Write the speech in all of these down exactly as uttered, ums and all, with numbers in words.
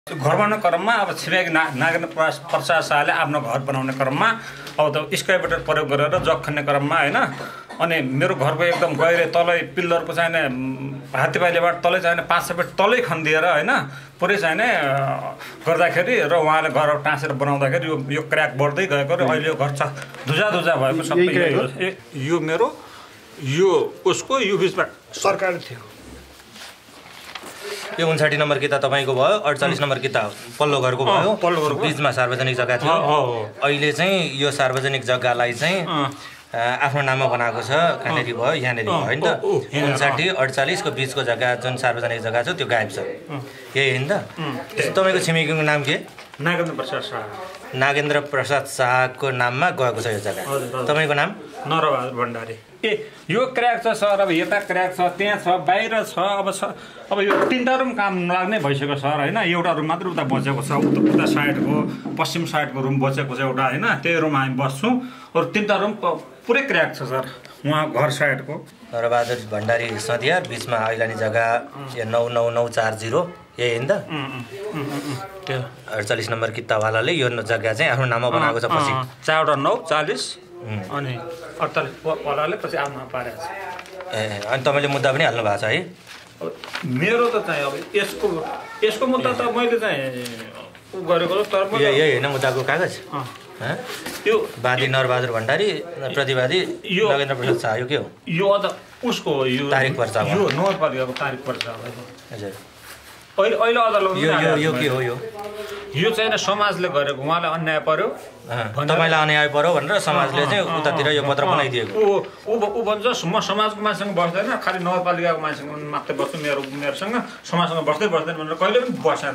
घर बनाउने क्रममा अब छिमेकी ना नागेन्द्र प्रसाद शाहले आफ्नो घर बनाउने क्रममा अब त स्क्वायर प्रयोग गरेर जग खन्ने क्रममा होइन अनि मेरो घरको एकदम गहिरो तलै पिल्लरको चाहिने हात्तीपाइलेबाट तलै चाहिने पाँच सय फिट तलै खनिदिएर होइन पुरै चाहिने गर्दाखेरि र उहाँले घर टाँसेर बनाउँदाखेरि यो यो क्र्याक बढ्दै गएको र अहिले यो घर छ धुजा धुजा भएको सबै यो मेरो यो उसको यो बिचमा सरकारी थियो। यो उन्साठी नम्बर किता तपाईँको भयो, अडचालिस नम्बर किता पल्लो घरको भयो, पल्लो घरको बिचमा सार्वजनिक जग्गा थियो। अहिले चाहिँ यो सार्वजनिक जग्गालाई चाहिँ आफ्नो नाममा बनाएको छ, कहाँनिर भयो यहाँनिर भयो होइन त। उन्साठी अडचालिसको बिचको जग्गा जुन सार्वजनिक जग्गा छ त्यो गायब छ, यही होइन त। तपाईँको छिमेकीको नाम के? नागेन्द्र प्रसाद शाह। नागेन्द्र प्रसाद शाहको नाममा गएको छ यो जग्गा। तपाईँको नाम? नरबहादुर भण्डारी। ए यो क्र्याक छ सर, अब यता क्र्याक छ, त्यहाँ छ, बाहिर छ, अब छ अब यो तिनवटा रुम काम लाग्ने भइसक्यो सर होइन। एउटा रुम मात्र उता बचेको छ, उता उता साइडको पश्चिम साइडको रुम बचेको छ एउटा होइन, त्यही रुममा हामी बस्छौँ। अरू तिनवटा रुम पुरै क्र्याक छ सर उहाँ घर साइडको। नरबहादुर भण्डारी सदिया, बिचमा ऐलानी जग्गा यो नौ नौ नौ चार जिरो, यही होइन त। त्यो अडचालिस नम्बर कितावालाले यो जग्गा चाहिँ आफ्नो नाममा बनाएको छ। पछि चारवटा नौ चालिस अनि अडचालिस वालाले पछि आफ्नो पारेको छ। ए अनि तपाईँले मुद्दा पनि हाल्नु भएको छ है? मेरो त चाहिँ अब यसको यसको मुद्दा त मैले चाहिँ उ गरेको तर यही होइन मुद्दाको कागज। यो वादी नरबहादुर भण्डारी, प्रतिवादी यो नगेन्द्र प्रसाद शाह, यो के हो? यो अझ उसको यो तारिक पर्चा हो, यो नगरपालिकाको तारिक पर्चा हो। हजुर अहिले अहिले अदालतमा यो यो के हो? यो यो चाहिँ समाजले गरेको, उहाँलाई अन्याय पर्यो, तपाईँलाई अन्याय पर्यो भनेर समाजले चाहिँ उतातिर यो पत्र बनाइदिएको। ऊ ऊ ऊ भन्छ म समाजको मान्छेसँग बस्दैन, खालि नगरपालिकाको मान्छेसँग मात्रै बस्छु, मेरो मेरोसँग समाजसँग बस्दै बस्दैन भनेर कहिले पनि बसेन।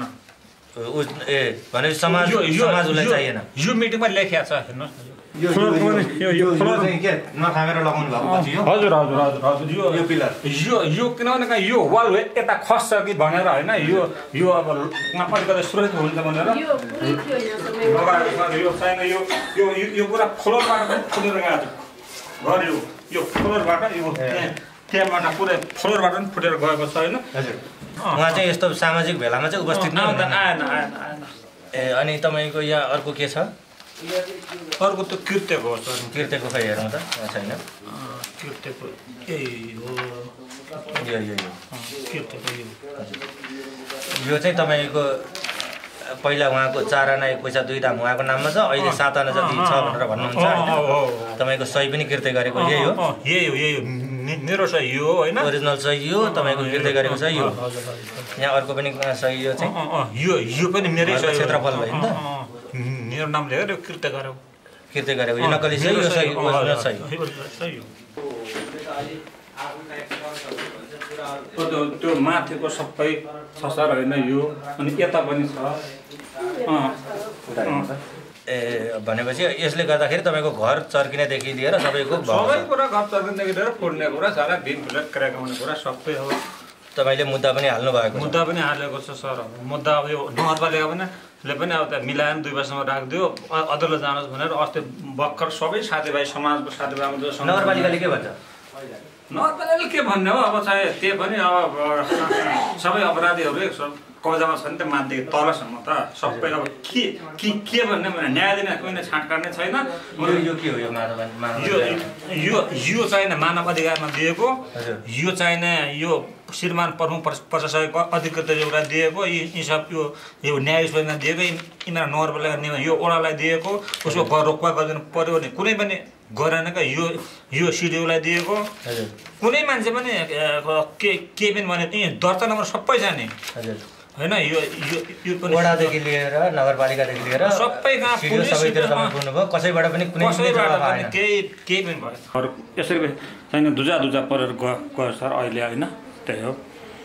ए भनेपछि समाज समाज उसलाई चाहिएन। यो मिटिङमा लेखिया छ हेर्नुहोस्। यो यो फ्लोर चाहिँ के नखामेर लगाउनु भएको पछि यो? हजुर हजुर हजुर हजुर यो यो पिलर यो यो किनभने कहाँ यो वाल यता खस्छ कि भनेर होइन, यो यो अब अलिकति सुरक्षित हुन्छ भनेर लगाएको। यो छैन, यो यो यो पुरा फ्लोरबाट पनि फुटेर गएको छ घर। यो यो फ्लोरबाट यो त्यहाँबाट पुरै फ्लोरबाट पनि फुटेर गएको छ होइन। हजुर उहाँ चाहिँ यस्तो सामाजिक भेलामा चाहिँ उपस्थित नै आएन आएन आएन। ए अनि तपाईँको यहाँ अर्को के छ? अर्को त कृत्यको हो सर। कृत्यको खै हेरौँ त छैन? कृत्यको यही हो, यो यो यो कृत्यको यो यो चाहिँ तपाईँको पहिला उहाँको चार आना एक पैसा दुई दाम उहाँको नाममा छ, अहिले सात आना जति छ भनेर भन्नुहुन्छ होइन। तपाईँको सही पनि कृत्य गरेको यही हो? यही हो यही हो, मेरो सही हो होइन, ओरिजिनल सही हो, तपाईँको कृत्य गरेको सही हो। यहाँ अर्को पनि सही हो चाहिँ यो यो पनि मेरै क्षेत्रफल भयो नि त, मेरो नाम लेखेर यो कृत्य गरेको कृत्य गरेको यो नक्कली सही, यो सही ओरिजिनल सही सही हो। त्यो त्यो माथिको सबै छ सर होइन यो, अनि यता पनि छ। ए भनेपछि यसले गर्दाखेरि तपाईँको घर चर्किनेदेखि लिएर सबैको सबै कुरा घर चर्किनेदेखि लिएर फुट्ने कुरा सारा दिन फुलेर क्र्याक आउने कुरा सबै हो। तपाईँले मुद्दा पनि हाल्नु भएको? मुद्दा पनि हालेको छ सर। मुद्दा अब यो नगरपालिका पनि ले पनि अब त्यहाँ मिलाएर दुई वर्षमा राखिदियो, अदालत जानुहोस् भनेर अस्ति भर्खर सबै साथीभाइ समाजको साथीभाइ नगरपालिकाले के भन्छ? नगरपालिकाले के भन्ने हो, अब चाहिँ त्यही पनि अब सबै अपराधीहरू कब्जामा छ नि त, माथिदेखि तलसम्म त सबै। अब के के के भन्ने भने न्याय दिन कोही नै छाँट काट्ने छैन। यो के हो? यो यो यो यो चाहिँ मानव अधिकारमा दिएको, यो चाहिँ यो श्रीमान प्रमुख प्रशासकको अधिकृत एउटा दिएको, यी सब यो यो न्याय योजना दिएको, यिनीहरू नगरपालिका नियम यो ओडालाई दिएको, उसको घर रोक्वा गरिदिनु पर्यो भने कुनै पनि गरेन क्या। यो यो सिडिओलाई दिएको, कुनै मान्छे पनि के के पनि भने त्यही दर्ता नम्बर सबै छ नि होइन। यो यो पनि वडादेखि लिएर नगरपालिकादेखि लिएर सबै कहाँ सबैतिर तपाईँ पुग्नुभयो, कसैबाट पनि कुनै कसैबाट केही केही पनि भयो। यसरी चाहिँ दुजा दुजा परेर गयो सर अहिले होइन, त्यही हो।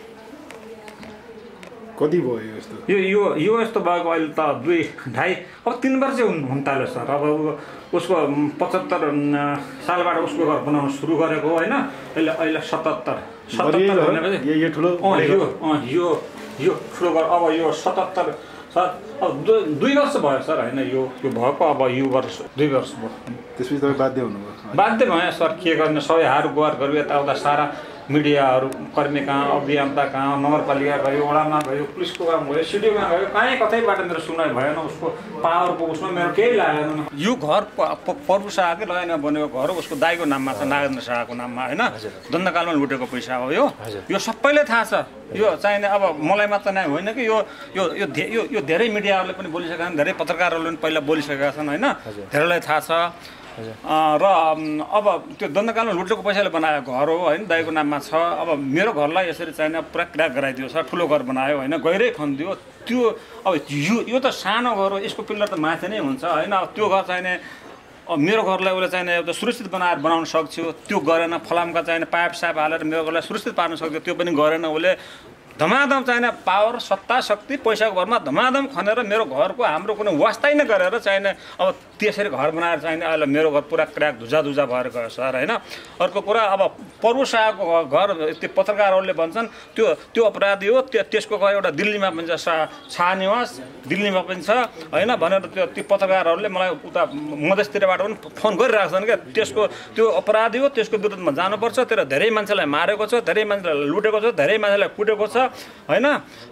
कति भयो यस्तो? यो यो यो यस्तो भएको अहिले त दुई ढाई अब तिन वर्ष हुन थाल्यो सर। अब उसको पचहत्तर सालबाट उसको घर बनाउन सुरु गरेको होइन, अहिले अहिले सतहत्तर सतहत्तर भनेपछि ठुलो यो यो ठुलो घर अब यो सतहत्तर सर अब दुई वर्ष भयो सर होइन, यो यो भएको अब यो वर्ष दुई वर्ष भयो। त्यसपछि तपाईँ बाध्य हुनुभयो? बाध्य भयो सर, के गर्ने, सबै हार गुहार गऱ्यो, यताउता सारा मिडियाहरू कर्मी कहाँ, अभियन्ता कहाँ, नगरपालिका गयो, वडामा गयो, पुलिसको काम गयो, सिडिओमा गयो, कहीँ कतैबाट मेरो सुनाइ भएन। उसको पावरको उसमा मेरो केही लागेन। यो घर प्रभु शाहकै लगानीमा बनेको घर हो, उसको दाइको नाममा छ, नागेन्द्र शाहको नाममा होइन। दण्डकालमा लुटेको पैसा हो यो। यो सबैले थाहा छ। यो चाहिने अब मलाई मात्र नै होइन कि यो यो यो यो धेरै मिडियाहरूले पनि बोलिसकेका छन्, धेरै पत्रकारहरूले पनि पहिला बोलिसकेका छन् होइन। धेरैलाई थाहा छ। र अब त्यो दण्डकालमा लुटेको पैसाले बनाएको घर हो होइन, दाइको नाममा छ। अब मेरो घरलाई यसरी चाहिने पुरा क्र्याक गराइदियो छ, ठुलो घर बनायो होइन, गहिरै खनिदियो। त्यो अब यो यो त सानो घर हो, यसको पिल्लर त माथि नै हुन्छ होइन। अब त्यो घर चाहिने अब मेरो घरलाई उसले चाहिने एउटा सुरक्षित बनाएर बनाउन सक्थ्यो, त्यो गरेन। फलामका चाहिने पाइप साइप हालेर मेरो घरलाई सुरक्षित पार्न सक्थ्यो, त्यो पनि गरेन उसले। धमाधम चाहिने पावर, सत्ता, शक्ति, पैसाको भरमा धमाधम खनेर मेरो घरको हाम्रो कुनै वास्तै नै गरेर चाहिने अब त्यसरी घर बनाएर चाहिने अहिले मेरो घर पुरा क्र्याक धुजा धुजा भएर गयो सर होइन। अर्को कुरा अब प्रभु शाहको घर त्यो पत्रकारहरूले भन्छन् त्यो त्यो अपराधी हो, त्यो त्यसको घर एउटा दिल्लीमा पनि छ, शाह शाह निवास दिल्लीमा पनि छ होइन भनेर त्यो त्यो पत्रकारहरूले मलाई उता मधेसतिरबाट पनि फोन गरिरहेको छन् क्या। त्यसको त्यो अपराधी हो, त्यसको विरुद्धमा जानुपर्छ, तर धेरै मान्छेलाई मारेको छ, धेरै मान्छेलाई लुटेको छ, धेरै मान्छेलाई कुटेको छ होइन।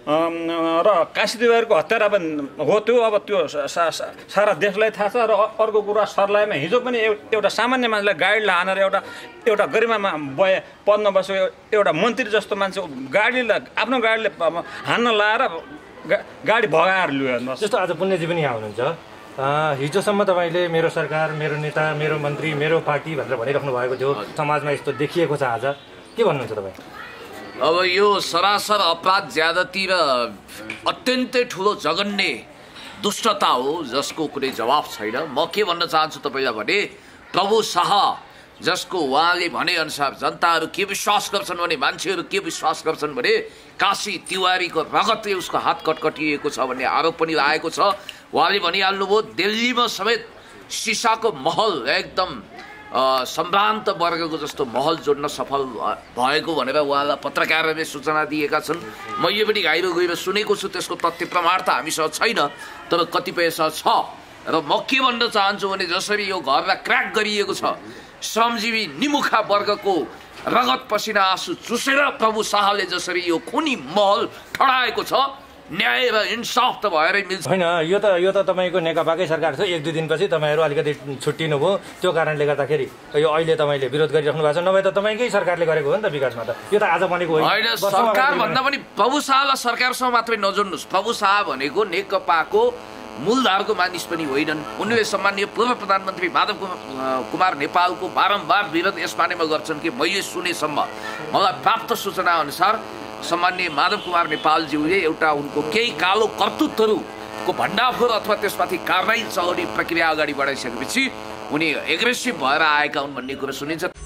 र काशी तिवारीको हत्यारा पनि हो त्यो। अब त्यो सारा देशलाई थाहा छ। र अर्को कुरा सर्लाहीमा हिजो पनि एउटा सामान्य मान्छेलाई गाडीलाई हानेर एउटा एउटा गरिमामा बय पदमा बसेको एउटा मन्त्री जस्तो मान्छे गाडीलाई आफ्नो गाडीले हान्न लाएर गाडी भगाएर लियो हेर्नुहोस्। जस्तो आज पुण्यजी पनि यहाँ हुनुहुन्छ, हिजोसम्म तपाईँले मेरो सरकार, मेरो नेता, मेरो मन्त्री, मेरो पार्टी भनेर भनिराख्नु भएको थियो, समाजमा यस्तो देखिएको छ। आज के भन्नुहुन्छ तपाईँ? अब यो सरासर अपराध ज्यादती र अत्यन्तै ठुलो जघन्य दुष्टता हो जसको कुनै जवाब छैन। म के भन्न चाहन्छु तपाईँलाई भने प्रभु शाह जसको उहाँले भनेअनुसार जनताहरू के विश्वास गर्छन् भने, मान्छेहरू के विश्वास गर्छन् भने काशी तिवारीको रगतले उसको हात कटकटिएको छ भन्ने आरोप पनि लागेको छ। उहाँले भनिहाल्नुभयो दिल्लीमा समेत सिसाको महल एकदम सम्भ्रान्त वर्गको जस्तो महल जोड्न सफल भएको भनेर उहाँलाई पत्रकारहरूले सूचना दिएका छन्। म यो पनि गाइरो गएर सुनेको छु, त्यसको तथ्य प्रमाण त हामीसँग छैन, तर कतिपयसँग छ। र म के भन्न चाहन्छु भने जसरी यो घरलाई क्र्याक गरिएको छ, श्रमजीवी निमुखा वर्गको रगत पसिना आँसु चुसेर प्रभु शाहले जसरी यो खुनी महल ठडाएको छ, न्याय र इन्साफ त भएरै मिल्छ होइन। यो त यो त तपाईँको नेकपाकै सरकार छ, एक दुई दिनपछि तपाईँहरू अलिकति छुट्टिनु भयो, त्यो कारणले गर्दाखेरि यो अहिले तपाईँले विरोध गरिराख्नु भएको छ। नभए त तपाईँकै सरकारले गरेको हो नि त विकासमा, त यो त आज भनेको होइन। सरकार भन्दा पनि प्रभु शाहलाई सरकारसँग मात्रै नजोड्नुहोस्। प्रभु शाह भनेको नेकपाको मूलधारको मानिस पनि होइनन्। उनले सम्माननीय पूर्व प्रधानमन्त्री माधव कुमार नेपालको बारम्बार विरोध यस बारेमा गर्छन् कि मैले सुनेसम्म, मलाई प्राप्त सूचना अनुसार सम्माननीय माधव कुमार नेपालज्यूले एउटा उनको केही कालो कर्तुत्वहरूको भण्डाफोर अथवा त्यसमाथि कारबाही चलाउने प्रक्रिया अगाडि बढाइसकेपछि उनी एग्रेसिभ भएर आएका हुन् भन्ने कुरो सुनिन्छ।